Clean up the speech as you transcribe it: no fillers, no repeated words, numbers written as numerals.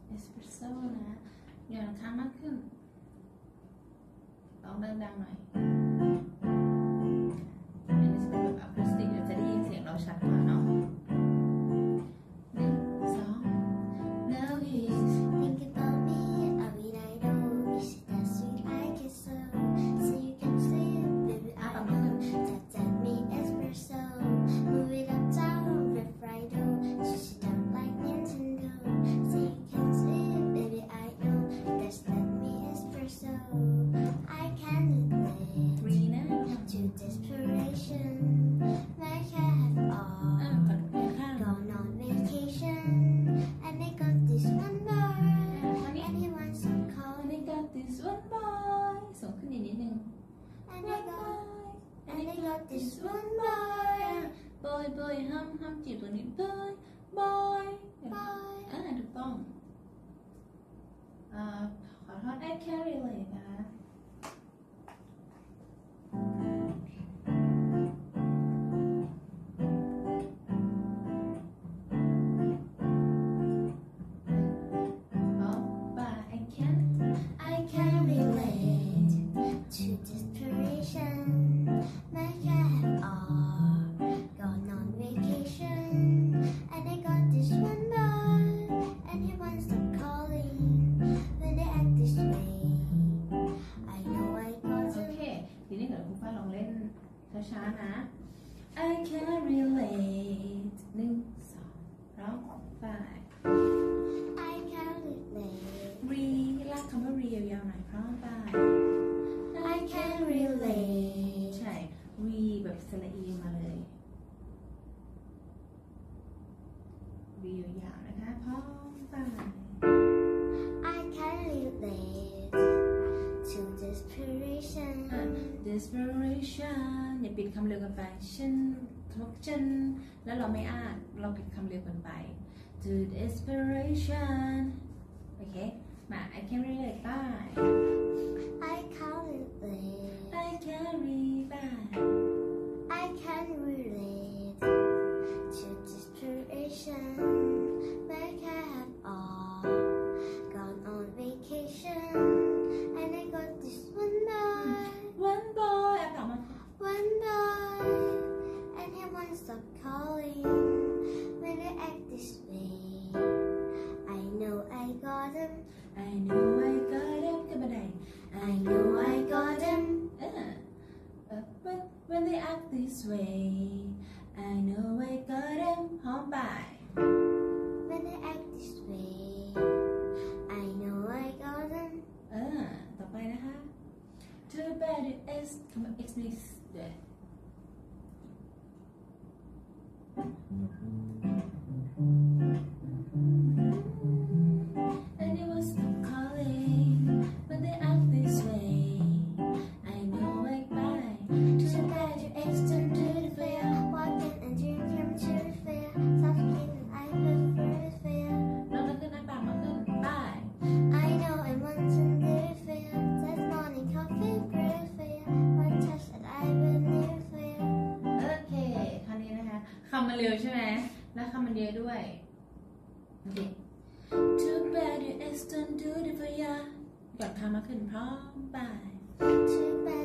เอสเปรสโซ่นะหย่อนข้างมากขึ้นลองดังๆหน่อยอันนี้จะเป็นแบบอะคูสติกจะได้ยินเสียงเราชัดกว่าเนาะ1 2 Now he's Think about me every night, oh, is it that sweet like it so? So you can sleep, baby, I know that me espresso. Move it up down, red right, oh, switch it up like Nintendo. So you can sleep, baby, I know that's me espresso. I can't relate 3 นะ to desperation. Like I have all ก่อนข้าง gone on vacation, and they got this one boy, and he wants some call. And they got this one boy ส่งขึ้นอีกนิดนึง And they got this one boy, boy ห้ามจีบตัวนี้ boy ถูกต้องขอโทษ I can't relate นะ I can't relate to desperation. Like I have all gone on vacation, and they got this one boy, and he wants to calling when they act this way. I know I got โอ him. เคทีนี้เดี๋ยวคุณฟ้าลองเล่นช้าๆนะ I can't relate 1 2ร้องไป I can't relate. re ลากคำว่า re ยาวๆหน่อยพร้อมไป I can't relate. ใช่ re แบบสระอีมาเลย re ยาวๆนะคะพร้อมไป I can't relate to desperation. desperation อย่าปิดคำเร็วเกินไปฉันแล้วเราไม่อ่านเราปิดคำเร็วเกินไป to desperation โอเคมา I can relate ไป I can't relate. I can relate ไป I can't relate to desperation. Like I have all gone on vacation, and I got this one boy, one boy อ่ะต่อมา one boy, and he won't stop calling when they act this way. I know I got him. I know I got him ขึ้นบันได I know I got him. when they act this way I know I got him พร้อมไป When they act this way, I know I got him. ต่อไปนะคะ too bad it is คำว่า x นี่เดี๋ยว and it was stop calling when they act this way I know I buy Too bad your ex turned to the fair. Walking and dream came to the fair. Suffocating, I live for the fair. น้องขึ้นปากมาขึ้นไป I know I once in the fair. That morning coffee, great fair. One touch that I will never fair. โอเคคราวนี้นะคะคำมันเร็วใช่ไหมแล้วคำมันเยอะด้วยโอเค too bad you extend to the fire ก่อนคำมาขึ้นพร้อมไป Too bad